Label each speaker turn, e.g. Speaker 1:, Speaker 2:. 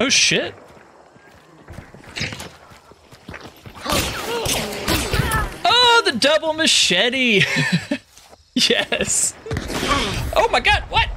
Speaker 1: Oh shit. Oh, the double machete. Yes. Oh my god, what?